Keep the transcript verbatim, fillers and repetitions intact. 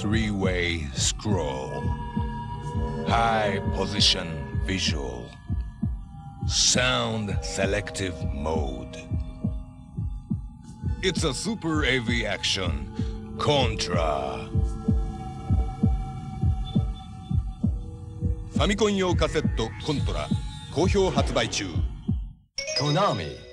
three-way scroll. High position visual. Sound selective mode. It's a super A V action. Contra. ファミコン用カセットコントラ好評発売中。 Konami